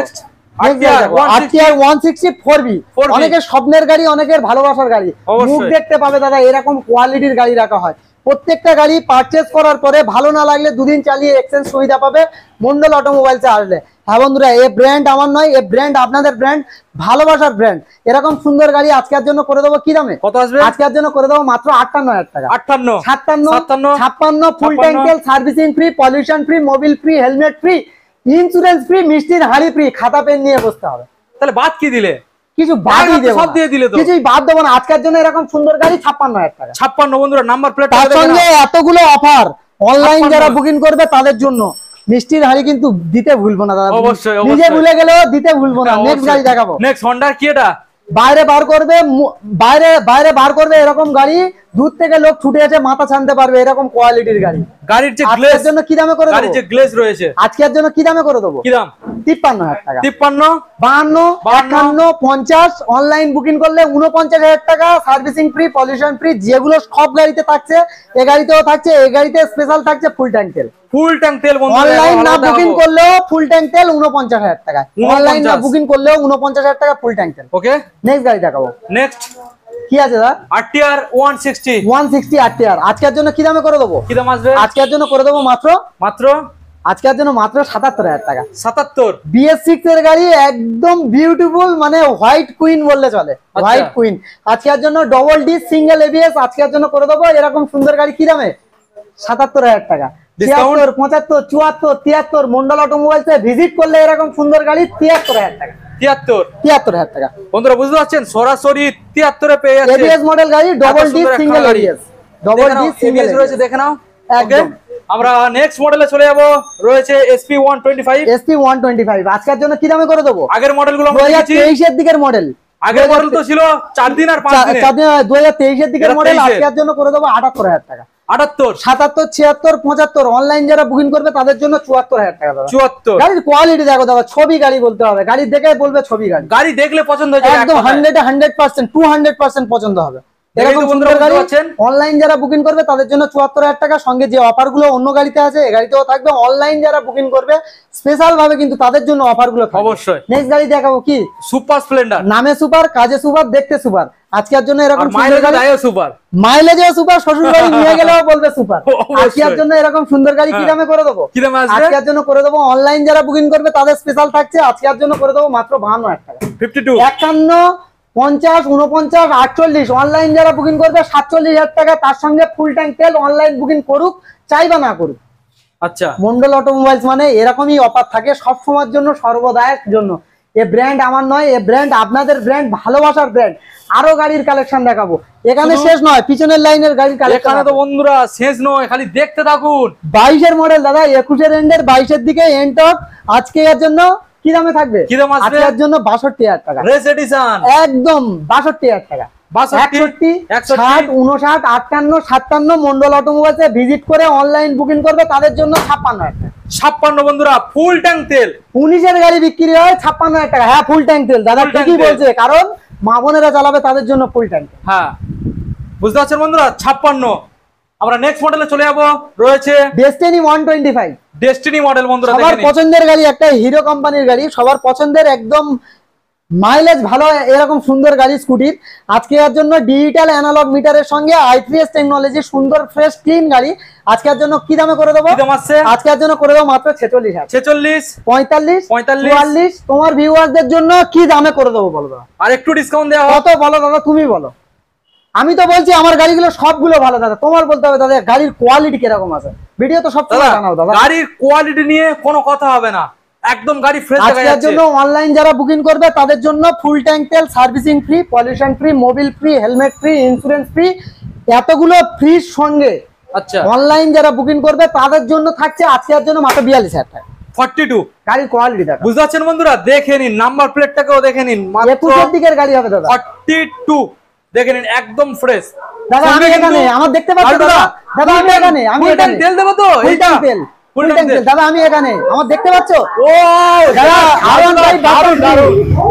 S1: অনেকের স্বপ্নের গাড়ি, অনেকের ভালোবাসার গাড়ি, মুখ দেখতে পাবে দাদা, এরকম কোয়ালিটির গাড়ি রাখা হয়। প্রত্যেকটা গাড়ি পারচেজ করার পরে ভালো না লাগলে দুদিন চালিয়ে এক্সচেঞ্জ সুবিধা পাবে মন্ডল অটোমোবাইলসে আসলে। হ্যাঁ বন্ধুরা, এই ব্র্যান্ড আমার নয়, এই ব্র্যান্ড আপনাদের ব্র্যান্ড, ভালোবাসার ব্র্যান্ড। এরকম সুন্দর গাড়ি আজকের জন্য করে দেবো কি দামে,
S2: কত আসবে?
S1: আজকের জন্য করে দেবো মাত্র আটান্ন হাজার টাকা,
S2: আটান্ন,
S1: সাতান্ন, ছাপ্পান্ন। ফুল ট্যাঙ্ক তেল, servicing free, pollution free, Mobil free, helmet free, insurance free, মিষ্টির হাড়ি ফ্রি। খাতা পেন নিয়ে বসতে হবে।
S2: তাহলে বাদ কি দিলে,
S1: কিছু বাদই দেবো,
S2: সব দিয়ে দিলে তো
S1: কিছুই বাদ দেবো না। আজকের জন্য এরকম সুন্দর গাড়ি ছাপ্পান্ন হাজার টাকা,
S2: ছাপ্পান্ন। বন্ধুরা নাম্বার প্লেট,
S1: তার সঙ্গে এতগুলো অফার। অনলাইন যারা বুকিং করবে তাদের জন্য মিষ্টির হাড়ি কিন্তু দিতে ভুলবো না দাদা,
S2: অবশ্যই,
S1: নিজে ভুলে গেলেও দিতে ভুলবো না। নেক্সট গাড়ি দেখাবো,
S2: নেক্সট হন্ডার কি এটা,
S1: বাইরে বার করবে, বাইরে বাইরে বার করবে এরকম গাড়ি, দূর থেকে লোক ছুটে এসে মাথা ছানতে পারবে, এরকম কোয়ালিটির গাড়ি।
S2: গাড়ির যে গ্লেজ
S1: জন্য কি দামে করে দেবো,
S2: গাড়ির যে গ্লেজ রয়েছে
S1: আজকের জন্য কি দামে করে দেবো,
S2: কি দাম,
S1: তিপ্পান্ন হাজার টাকা,
S2: তিপ্পান্ন,
S1: বাহান্ন, একান্ন, পঞ্চাশ। অনলাইন বুকিং করলে উনপঞ্চাশ হাজার টাকা, সার্ভিসিং ফ্রি, পলিউশন ফ্রি। যেগুলো সব গাড়িতে থাকছে এ গাড়িতেও থাকছে, এই গাড়িতে স্পেশাল থাকছে ফুল ট্যাঙ্ক তেল।
S2: ফুল ট্যাঙ্ক তেল বন্ধুরা,
S1: অনলাইন না বুকিং করলেও ফুল ট্যাঙ্ক তেল উনপঞ্চাশ হাজার টাকা, অনলাইন না বুকিং করলেও উনপঞ্চাশ হাজার টাকা ফুল ট্যাঙ্ক তেল।
S2: ওকে,
S1: নেক্সট গাড়ি দেখাবো,
S2: নেক্সট
S1: কি আছে দাদা,
S2: আরটিআর একশো ষাট,
S1: একশো ষাট আরটিআর। আজকের জন্য কি দামে করে দেবো,
S2: কি দাম আসবে?
S1: আজকের জন্য করে দেবো মাত্র,
S2: মাত্র
S1: আজকের জন্য মাত্র সাতাত্তর হাজার টাকা,
S2: সাতাত্তর।
S1: বিএস সিক্স এর গাড়ি, একদম বিউটিফুল, মানে হোয়াইট কুইন বললে চলে, হোয়াইট কুইন। আজকের জন্য ডবল ডি সিঙ্গেল এবিএস, আজকের জন্য করে দেবো এরকম সুন্দর গাড়ি কি দামে, সাতাত্তর হাজার টাকা। ছিয়াত্তর, পঁচাত্তর, চুয়াত্তর, তিয়াত্তর। মন্ডল অটোমোবাইলসে ভিজিট করলে এরকম সুন্দর গাড়ি তিয়াত্তর হাজার টাকা,
S2: তিয়াত্তর,
S1: তিয়াত্তর হাজার টাকা।
S2: বন্ধুরা বুঝতে পারছেন, সরাসরি তিয়াত্তরে পেয়ে যাচ্ছে
S1: এবিএস মডেল গাড়ি, double D single ABS, double D single
S2: রয়েছে, দেখে নাও।
S1: একদম।
S2: আমরা নেক্সট মডেলে চলে যাব, রয়েছে এসপি একশো পঁচিশ,
S1: এসপি একশো পঁচিশ। আজকের জন্য কি দামে করে দেবো,
S2: আগের মডেলগুলো
S1: দুই হাজার তেইশ এর দিকের মডেল,
S2: আগের মডেল তো ছিল চার দিন আর পাঁচ দিন,
S1: দুই হাজার তেইশ এর দিকের মডেল। আজকের জন্য করে দেবো আটাত্তর হাজার টাকা,
S2: আটাত্তর,
S1: সাতাত্তর, ছিয়াত্তর, পঁচাত্তর। অনলাইন যারা বুকিং করবে তাদের জন্য চুয়াত্তর হাজার টাকা,
S2: চুয়াত্তর।
S1: গাড়ির কোয়ালিটি দেখো দাদা, ছবি গাড়ি বলতে হবে, গাড়ি দেখে বলবে ছবি গাড়ি,
S2: গাড়ি দেখলে পছন্দ হয়ে যাবে,
S1: একদম hundred hundred percent two hundred percent পছন্দ হবে। এরকম সুন্দর গাড়ি অনলাইন যারা বুকিং করবে তাদের জন্য চুয়াত্তর হাজার টাকা, সঙ্গে যে অফার গুলো অন্য গাড়িতে আছে এই গাড়িতেও থাকবে। অনলাইন যারা বুকিং করবে স্পেশাল ভাবে কিন্তু তাদের জন্য অফার গুলো অবশ্যই। নেক্সট গাড়ি দেখাবো কি,
S2: সুপার স্প্লেন্ডার,
S1: নামে সুপার, কাজে সুপার, দেখতে সুপার। আজকের জন্য এরকম
S2: মাইলেজও সুপার,
S1: মাইলেজও সুপার, শ্বশুর বাড়ি নিয়ে গেলেও বলবে সুপার। আজকের জন্য এরকম সুন্দর গাড়ি কি দামে করে দেবো,
S2: কি দামে আসবে?
S1: আজকের জন্য করে দেবো, অনলাইন যারা বুকিং করবে তাদের স্পেশাল থাকছে। আজকের জন্য করে দেবো মাত্র বাহান্ন হাজার টাকা,
S2: বাহান্ন,
S1: একান্ন, পঞ্চাশ, উনপঞ্চাশ, আটচল্লিশ। অনলাইন যারা বুকিং করবে সাতচল্লিশ হাজার টাকা, তার সঙ্গে ফুল ট্যাঙ্ক তেল। অনলাইন বুকিং করুক চাই বা না করুক, আচ্ছা, মন্ডল অটোমোবাইলস মানে এরকমই অফার থাকে সব সময়ের জন্য, সর্বদায়ের জন্য। এ ব্র্যান্ড আমার নয়, এ ব্র্যান্ড আপনাদের ব্র্যান্ড, ভালোবাসার ব্র্যান্ড। আরো গাড়ির কালেকশন দেখাবো, এখানে শেষ নয়, পিছনের লাইনের গাড়ির কালেকশন
S2: এখানে তো বন্ধুরা শেষ নয়, খালি দেখতে থাকুন।
S1: বাইশের মডেল দাদা, একুশের এন্ডের, বাইশের দিকে এন্টক। আজকে এর জন্য কি দামে থাকবে?
S2: কি দাম আসবে?
S1: আজকের জন্য বাষট্টি হাজার টাকা
S2: রেস এডিশন,
S1: একদম বাষট্টি হাজার টাকা। একষট্টি, ষাট, উনষাট, আটান্ন, সাতান্ন মন্ডল অটোমোবাইলসে ভিজিট করে অনলাইন বুকিং করবে, তাদের জন্য ছাপ্পান্ন হাজার টাকা।
S2: ছাপ্পান্ন বন্ধুরা, ফুল ট্যাঙ্ক তেল।
S1: উনিশের গাড়ি বিক্রি হয় ছাপ্পান্ন হাজার টাকা। হ্যাঁ, ফুল ট্যাঙ্ক তেল দাদা, ঠিকই বলছে, কারণ মা বোনেরা চালাবে, তাদের জন্য ফুল ট্যাঙ্ক।
S2: হ্যাঁ, বুঝতে পারছেন বন্ধুরা, ছাপ্পান্ন। আমরা নেক্সট মডেলে চলে যাবো, রয়েছে
S1: Destini one twenty five.
S2: Destini model বন্ধুরা,
S1: সবার পছন্দের গাড়ি, একটা হিরো কোম্পানির গাড়ি, সবার পছন্দের, একদম মাইলেজ ভালো এরকম সুন্দর গাড়ি স্কুটির। আজকে এর জন্য ডিজিটাল অ্যানালগ মিটারের সঙ্গে আই থ্রি এস টেকনোলজি, সুন্দর ফ্রেশ ক্লিন গাড়ি। আজকের জন্য কি দামে করে দেবো? আজকের জন্য করে দেবো মাত্র ছেচল্লিশ হাজার।
S2: ছেচল্লিশ,
S1: পঁয়তাল্লিশ, চুয়াল্লিশ। তোমার ভিউয়ারদের জন্য কি দামে করে দেবো বলো দাদা?
S2: আর একটু ডিসকাউন্ট দেওয়া
S1: কত বলো দাদা, তুমি বলো। আমি তো বলছি আমার গাড়িগুলো সবগুলো ভালো দাদা, তোমার বলতে হবে দাদা গাড়ির কোয়ালিটি কিরকম আছে। ভিডিও তো সবসময় জানাও দাদা,
S2: গাড়ির কোয়ালিটি নিয়ে কোনো কথা হবে না, একদম গাড়ি ফ্রেশ দেখা যাচ্ছে।
S1: আজকের জন্য অনলাইন যারা বুকিং করবে তাদের জন্য ফুল ট্যাঙ্ক তেল, servicing free, pollution free, Mobil free, helmet free, insurance free, এতগুলো ফ্রির সঙ্গে
S2: আচ্ছা
S1: অনলাইন যারা বুকিং করবে তাদের জন্য থাকছে আজকের জন্য মাত্র বিয়াল্লিশ হাজার টাকা।
S2: ফর্টি টু
S1: গাড়ির কোয়ালিটি দেখো,
S2: বুঝতে পারছেন বন্ধুরা, দেখে নিন, নাম্বার প্লেটটাকেও দেখে নিন,
S1: একুশের দিকের গাড়ি হবে দাদা,
S2: ফর্টি টু দেখে নিন, একদম ফ্রেশ।
S1: দাদা আমি এখানে, আমার দেখতে পাচ্ছ দাদা, দাদা আমি এখানে, আমি এখানে
S2: তেল দেবো তো,
S1: ফুল ট্যাঙ্ক তেল, ফুল ট্যাঙ্ক তেল দাদা, আমি এখানে, আমার দেখতে পাচ্ছ?
S2: ও
S1: দাদা দারুণ ভাই, দারুণ দারুণ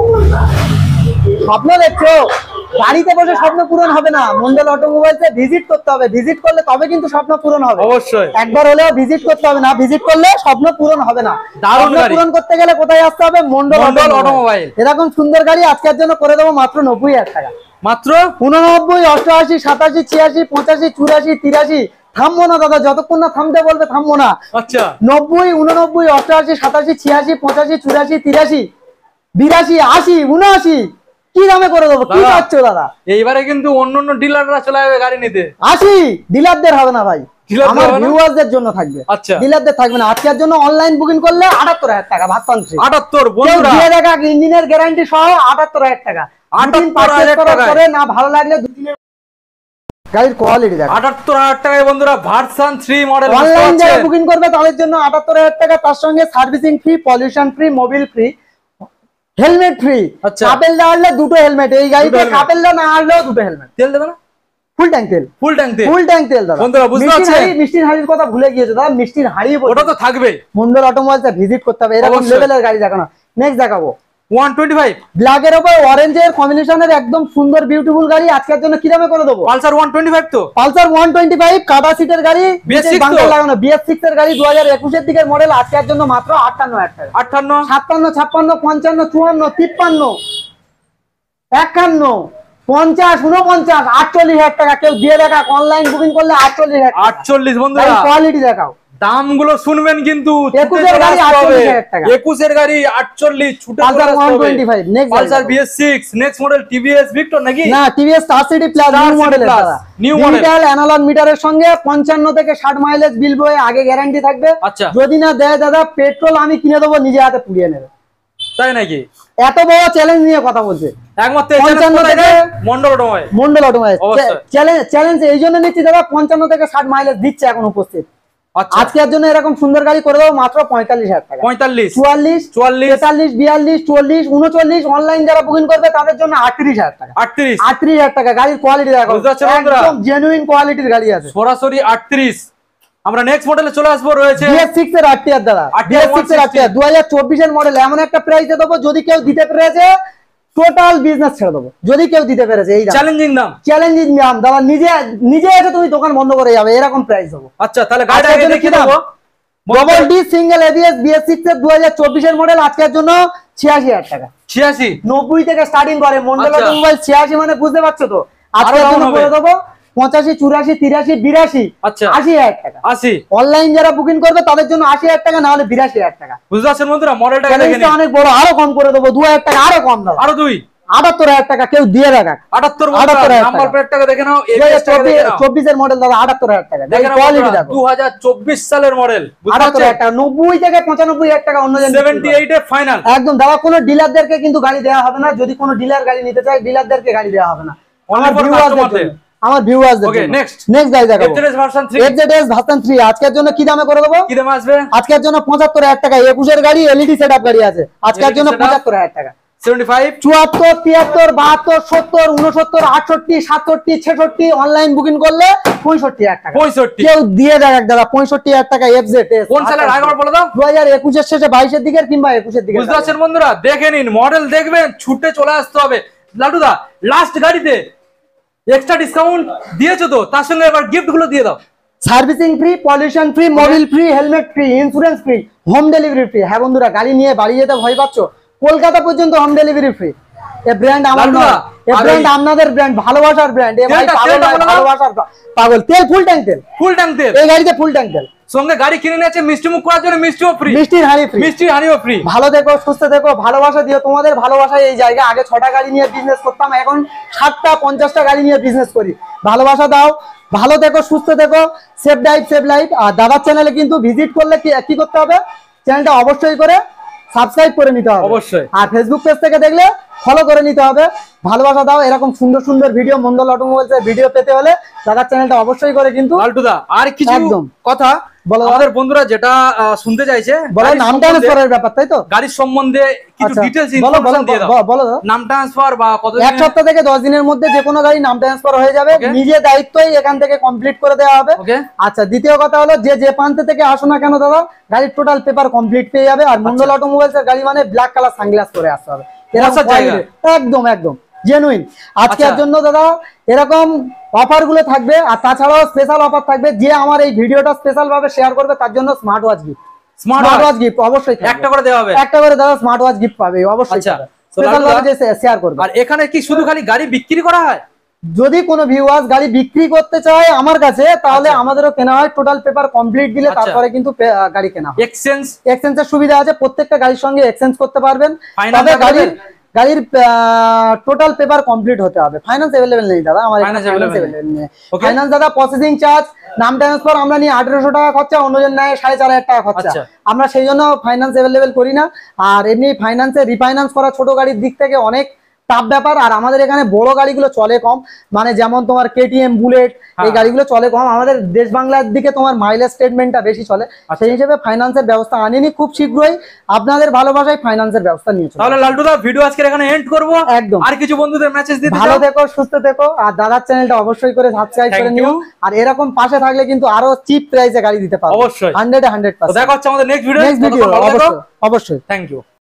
S1: স্বপ্ন দেখছো, গাড়িতে বসে স্বপ্ন পূরণ হবে না, মন্ডল অটোমোবাইলসে ভিজিট করতে হবে, ভিজিট করলে তবে কিন্তু স্বপ্ন পূরণ হবে।
S2: অবশ্যই
S1: একবার হলেও ভিজিট করতে হবে, না ভিজিট করলে স্বপ্ন পূরণ হবে না।
S2: দারুণ
S1: স্বপ্ন পূরণ করতে গেলে কোথায় আসতে হবে? মন্ডল অটোমোবাইল। এরকম সুন্দর গাড়ি আজকের জন্য করে দেবো মাত্র নব্বই হাজার টাকা।
S2: মাত্র
S1: উননব্বই, অষ্টআশি, সাতাশি, ছিয়াশি, পঁচাশি, চুরাশি, তিরাশি। থামবো না দাদা, যতক্ষণ না থামতে বলবে থামবো না।
S2: আচ্ছা,
S1: নব্বই, উননব্বই, অষ্টআশি, সাতাশি, ছিয়াশি, পঁচাশি, চুরাশি, তিরাশি, বিরাশি, আশি, উনআশি, কি দামে করে দেবো? কি পাচ্ছ দাদা?
S2: এইবারে কিন্তু অন্য অন্য ডিলাররা চলে যাবে গাড়ি নিতে।
S1: আশি, ডিলারদের হবে না ভাই, আমার ভিউয়ারদের জন্য থাকবে।
S2: আচ্ছা,
S1: ডিলারদের থাকবে না। আজকের জন্য অনলাইন বুকিং করলে আটাত্তর হাজার টাকা ভার্সন থ্রি।
S2: আটাত্তর বন্ধুরা,
S1: দিয়ে দেখা ইঞ্জিনের গ্যারান্টি সহ আটাত্তর হাজার টাকা। আটাত্তর হাজার টাকা করে না ভালো লাগলে দুদিনের গাড়ির কোয়ালিটি দেখো।
S2: আটাত্তর হাজার টাকায় বন্ধুরা ভার্সন থ্রি মডেল
S1: অনলাইন যারা বুকিং করবে তাদের জন্য আটাত্তর হাজার টাকা, তার সঙ্গে servicing free, pollution free, Mobil free, helmet free. কাপেল না আনলে দুটো হেলমেট, এই গাড়িতে কাপেল না আনলেও দুটো হেলমেট।
S2: তেল দেবে না?
S1: ফুল ট্যাঙ্ক তেল,
S2: ফুল ট্যাঙ্ক তেল,
S1: ফুল ট্যাঙ্ক তেল দাদা।
S2: বন্ধুরা বুঝতে পারছেন,
S1: মিষ্টির হাড়ির কথা ভুলে গিয়েছে দাদা, মিষ্টির হাড়ি
S2: ওটা তো থাকবে।
S1: মন্ডল অটোমোবাইলসে ভিজিট করতে হবে, এরকম লেভেলের গাড়ি দেখানো। নেক্সট দেখাবো
S2: ওয়ান টোয়েন্টি ফাইভ,
S1: ব্ল্যাকের উপর অরেঞ্জের কম্বিনেশনের একদম সুন্দর বিউটিফুল গাড়ি। আজকের জন্য কি দামে করে দেবো?
S2: পালসার ওয়ান টোয়েন্টি ফাইভ, তো
S1: পালসার ওয়ান টোয়েন্টি ফাইভ কাটা সিটের গাড়ি, বাঙ্কার লাগানো, বিএস সিক্স এর গাড়ি, দু হাজার একুশের দিকের মডেল। আজকের জন্য মাত্র আটান্ন হাজার টাকা।
S2: আটান্ন,
S1: সাতান্ন, ছাপ্পান্ন, পঞ্চান্ন, চুয়ান্ন, তিপ্পান্ন, একান্ন, পঞ্চাশ, উনপঞ্চাশ, আটচল্লিশ হাজার টাকা। কেউ দিয়ে দেখা, অনলাইন বুকিং করলে আটচল্লিশ হাজার।
S2: আটচল্লিশ বন্ধুরা,
S1: কোয়ালিটি দেখাও,
S2: দামগুলো শুনবেন কিন্তু।
S1: একুশের গাড়ি আটচল্লিশ হাজার টাকা,
S2: একুশের গাড়ি আটচল্লিশ, ছুটে
S1: Pulsar one twenty five. Next
S2: Pulsar BS six, next model TVS Victor নাকি?
S1: না, TVS Star City plus new model.
S2: New model,
S1: digital analogue মিটারের সঙ্গে পঞ্চান্ন থেকে ষাট মাইলেজ বিল বয়ে আগে গ্যারান্টি থাকবে।
S2: আচ্ছা,
S1: যদি না দেয় দাদা পেট্রোল আমি কিনে দেবো, নিজে হাতে পুড়িয়ে নেবে।
S2: তাই নাকি?
S1: এত বড় চ্যালেঞ্জ নিয়ে কথা বলছে
S2: একমাত্র
S1: পঞ্চান্ন থেকে
S2: Mondal automobile.
S1: Mondal automobile challenge challenge এই জন্য নিচ্ছি দাদা, পঞ্চান্ন থেকে ষাট মাইলেজ দিচ্ছে এখন উপস্থিত। আজকের জন্য এরকম সুন্দর গাড়ি করে দেবো মাত্র পঁয়তাল্লিশ হাজার টাকা।
S2: পঁয়তাল্লিশ,
S1: চুয়াল্লিশ,
S2: চুয়াল্লিশ,
S1: তেতাল্লিশ, বিয়াল্লিশ, চল্লিশ, উনচল্লিশ। অনলাইন যারা বুকিং করবে তাদের জন্য আটত্রিশ হাজার টাকা।
S2: আটত্রিশ,
S1: আটত্রিশ হাজার টাকা। গাড়ির কোয়ালিটি দেখো, একদম জেনুইন কোয়ালিটির গাড়ি আছে,
S2: সরাসরি আটত্রিশ। আমরা নেক্সট মডেলে চলে আসবো, রয়েছে
S1: বিএস সিক্স এর আরটিআর দাদা, বিএস সিক্স এর আরটিআর দু হাজার চব্বিশ এর মডেল। এমন একটা প্রাইসে দেবো, যদি কেউ দিতে পেরেছে টোটাল বিজনেস ছেড়ে দেবো, যদি কেউ দিতে পেরেছে। এই
S2: চ্যালেঞ্জিং দাম,
S1: চ্যালেঞ্জিং দাম দাদা, নিজে নিজে এসে তুমি দোকান বন্ধ করে যাবে, এরকম প্রাইস দেবো।
S2: আচ্ছা, তাহলে গাড়িটা দেখে দেবো।
S1: Double D single ABS BS six এর দু হাজার চব্বিশ এর মডেল। আজকের জন্য ছিয়াশি হাজার টাকা।
S2: ছিয়াশি,
S1: নব্বই থেকে স্টার্টিং করে মন্ডল অটোমোবাইল। ছিয়াশি মানে বুঝতে পারছো তো, আজকের জন্য করে দেবো পঁচাশি, চুরাশি, তিরাশি, বিরাশি,
S2: আচ্ছা
S1: আশি হাজার টাকা।
S2: আশি।
S1: অনলাইন যারা বুকিং করবে তাদের জন্য আশি হাজার টাকা, না হলে বিরাশি হাজার টাকা।
S2: বুঝতে পারছেন বন্ধুরা, মডেলটা
S1: অনেক বড়, আরো কম করে দেবো, দু হাজার টাকা আরো কম দাও,
S2: আরো দুই,
S1: আটাত্তর হাজার টাকা কেউ দিয়ে রাখা।
S2: আটাত্তর
S1: আটাত্তর হাজার
S2: নাম্বার
S1: টাকা।
S2: প্লেটটাকে দেখে নাও,
S1: চব্বিশ এর মডেল দাদা, আটাত্তর হাজার টাকা।
S2: দেখে নাও
S1: কোয়ালিটি
S2: বন্ধুরা,
S1: দেখো,
S2: দুই হাজার চব্বিশ সালের মডেল,
S1: আটাত্তর হাজার টাকা, নব্বই থেকে পঁচানব্বই হাজার টাকা অন্য জন বিক্রি করে।
S2: সেভেন্টি এইট এ ফাইনাল
S1: একদম দাদা, কোনো ডিলারদেরকে কিন্তু গাড়ি দেওয়া হবে না। যদি কোনো ডিলার গাড়ি নিতে চায়, ডিলারদেরকে গাড়ি দেওয়া হবে না। আমার
S2: for
S1: ভিউয়ারদের
S2: customer-দের।
S1: জন্য, আমার ভিউয়ারদের
S2: ওকে
S1: জন্য।
S2: নেক্সট
S1: নেক্সট গাড়ি দেখাবো,
S2: FZS version three.
S1: FZS version three. আজকের জন্য কি দামে করে দেবো?
S2: কি দাম আসবে?
S1: আজকের জন্য পঁচাত্তর হাজার টাকা। একুশের গাড়ি, এলইডি সেটআপ গাড়ি আছে, আজকের জন্য পঁচাত্তর হাজার টাকা।
S2: সেভেন্টি ফাইভ
S1: চুয়াত্তর, তিয়াত্তর, বাহাত্তর, সত্তর, উনসত্তর, আটষট্টি, সাতষট্টি, ছেষট্টি, অনলাইন বুকিং করলে পঁয়ষট্টি হাজার টাকা।
S2: পঁয়ষট্টি
S1: কেউ দিয়ে দেখ দাদা, পঁয়ষট্টি হাজার টাকা এফজেড।
S2: কোন সালের আগে বলে দাও?
S1: দু হাজার একুশের শেষে, বাইশের দিকের কিংবা একুশের দিকে।
S2: বুঝতে পারছেন বন্ধুরা, দেখে নিন, মডেল দেখবেন, ছুটে চলে আসতে হবে। লালটুদা লাস্ট গাড়িতে এক্সট্রা ডিসকাউন্ট দিয়েছো তো, তার সঙ্গে এবার গিফট গুলো দিয়ে দাও।
S1: Servicing free, pollution free, Mobil free, helmet free, insurance free, home delivery free. হ্যাঁ বন্ধুরা, গাড়ি নিয়ে বাড়ি যেতে ভয় পাচ্ছ? কলকাতা পর্যন্ত হোম ডেলিভারি ফ্রি। এ ব্র্যান্ড আমার নয়, এ ব্র্যান্ড আপনাদের ব্র্যান্ড, ভালোবাসার ব্র্যান্ড। এ ভাই
S2: তেলটা-
S1: পাগল
S2: তেলটা
S1: নয়,
S2: বলে দাও।
S1: ভালোবাসার পাগল। তেল ফুল ট্যাঙ্ক তেল,
S2: ফুল ট্যাঙ্ক তেল
S1: এই গাড়িতে ফুল ট্যাঙ্ক তেল।
S2: সঙ্গে গাড়ি কিনে নিয়েছে মিষ্টি মুখ করার জন্য, মিষ্টিও ফ্রি,
S1: মিষ্টির হাঁড়ি ফ্রি,
S2: মিষ্টি হানিও ফ্রি।
S1: ভালো থেকো, সুস্থ থেকো, ভালোবাসা দিও। তোমাদের ভালোবাসায় এই জায়গা। আগে ছটা গাড়ি নিয়ে বিজনেস করতাম, এখন ষাটটা পঞ্চাশটা গাড়ি নিয়ে বিজনেস করি। ভালোবাসা দাও, ভালো থেকো, সুস্থ থেকো, সেফ ড্রাইভ সেভ লাইফ। আর দাদার চ্যানেলে কিন্তু ভিজিট করলে কি কি করতে হবে? চ্যানেলটা অবশ্যই করে সাবস্ক্রাইব করে নিতে হবে
S2: অবশ্যই।
S1: আর ফেসবুক পেজ থেকে দেখলে ফলো করে নিতে হবে। ভালোবাসা দাও। এরকম সুন্দর সুন্দর ভিডিও, মন্ডল অটোমোবাইলস এর ভিডিও পেতে হলে দাদার চ্যানেলটা অবশ্যই করে কিন্তু।
S2: লালটুদা আর কিছু
S1: একদম।
S2: কথা
S1: বলো।
S2: আমাদের বন্ধুরা যেটা আহ, শুনতে চাইছে,
S1: বলো,
S2: গাড়ির
S1: নাম
S2: সম্বন্ধে-
S1: ট্রান্সফারের ব্যাপার, তাই তো?
S2: গাড়ির সম্বন্ধে কিছু
S1: আচ্ছা,
S2: ডিটেইলস
S1: বলো বলো
S2: ইনফরমেশন দিয়ে দাও।
S1: বলো, বলো দাদা।
S2: নাম ট্রান্সফার বা কত
S1: এক সপ্তাহ থেকে দশ দিনের মধ্যে যে কোনো গাড়ি নাম ট্রান্সফার হয়ে যাবে।
S2: Okay.
S1: নিজের দায়িত্বই এখান থেকে কমপ্লিট করে দেওয়া হবে।
S2: ওকে
S1: আচ্ছা, দ্বিতীয় কথা হলো, যে যে প্রান্ত থেকে আসো না কেন দাদা, গাড়ির টোটাল পেপার কমপ্লিট পেয়ে যাবে। আর মন্ডল অটোমোবাইলস এর গাড়ি মানে ব্ল্যাক কালার সানগ্লাস পরে আসতে হবে। এরকম
S2: বসার জায়গা।
S1: quality, একদম একদম জেনুইন। আজকের
S2: আচ্ছা।
S1: জন্য দাদা এরকম অফার গুলো থাকবে। আর তাছাড়াও স্পেশাল অফার থাকবে। যে আমার এই ভিডিওটা স্পেশাল ভাবে শেয়ার করবে, তার জন্য smart watch gift.
S2: Smart
S1: smart
S2: watch
S1: watch gift অবশ্যই থাকবে।
S2: একটা করে দেওয়া হবে।
S1: একটা করে দাদা স্মার্ট ওয়াচ গিফট পাবে অবশ্যই।
S2: আচ্ছা। তো
S1: স্পেশাল
S2: লালটুদা-
S1: ভাবে যে শেয়ার করবে।
S2: আর এখানে কি শুধু খালি গাড়ি বিক্রি করা হয়?
S1: যদি কোনো ভিউয়ার্স গাড়ি বিক্রি করতে চায় আমার কাছে, তাহলে
S2: আচ্ছা।
S1: আমাদেরও কেনা হয়। টোটাল পেপার কমপ্লিট দিলে
S2: আচ্ছা।
S1: তারপরে কিন্তু পে- আহ, গাড়ি কেনা হয়।
S2: এক্সচেঞ্জ
S1: এক্সচেঞ্জের সুবিধা আছে, প্রত্যেকটা গাড়ির সঙ্গে এক্সচেঞ্জ করতে পারবেন।
S2: Finance
S1: তবে গাড়ির
S2: available?
S1: গাড়ির টোটাল পেপার কমপ্লিট হতে হবে। ফাইন্যান্স अवेलेबल নেই দাদা, আমার
S2: Finance
S1: ফাইন্যান্স
S2: available
S1: अवेलेबल নেই।
S2: Okay.
S1: ফাইন্যান্স দাদা প্রসেসিং চার্জ, নাম ট্রান্সফার আমরা নিয়ে আঠারোশো টাকা খরচা, অন্যজন নেয় সাড়ে চার হাজার টাকা খরচা।
S2: আচ্ছা।
S1: আমরা সেই জন্য ফাইন্যান্স अवेलेबल করি না। আর এমনি ফাইন্যান্সে রিফাইন্যান্স করা ছোট গাড়ির দিক থেকে অনেক টাফ ব্যাপার। আর আমাদের এখানে বড় গাড়িগুলো চলে কম, মানে যেমন তোমার কেটিএম, বুলেট, এই
S2: হ্যাঁ।
S1: গাড়িগুলো চলে কম। আমাদের দেশ বাংলার দিকে তোমার মাইলেজ স্টেটমেন্টটা বেশি চলে। সেই হিসেবে ফাইন্যান্সের ব্যবস্থা আনিনি। খুব শীঘ্রই আপনাদের ভালোবাসায় ফাইন্যান্সের ব্যবস্থা নিয়ে চলে।
S2: তাহলে লালটুদা ভিডিও আজকে এখানে এন্ড করব।
S1: একদম।
S2: আর কিছু বন্ধুদের মেসেজ দিতে
S1: ভালো
S2: চাও?
S1: থেকো, সুস্থ থেকো। আর দাদার চ্যানেলটা অবশ্যই করে সাবস্ক্রাইব
S2: Thank
S1: করে নিও।
S2: you.
S1: আর এরকম পাশে থাকলে কিন্তু আরো চিপ প্রাইসে গাড়ি দিতে পারবো।
S2: অবশ্যই।
S1: হান্ড্রেড হান্ড্রেড
S2: তো দেখা হচ্ছে আমাদের নেক্সট ভিডিও।
S1: নেক্সট ভিডিও অবশ্যই অবশ্যই।
S2: Thank you.